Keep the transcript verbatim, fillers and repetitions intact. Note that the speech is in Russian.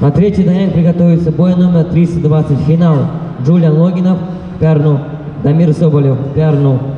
На третий день приготовится бой номер триста двадцать, финал. Джулиан Логинов, Перну, Дамир Соболев, Перну.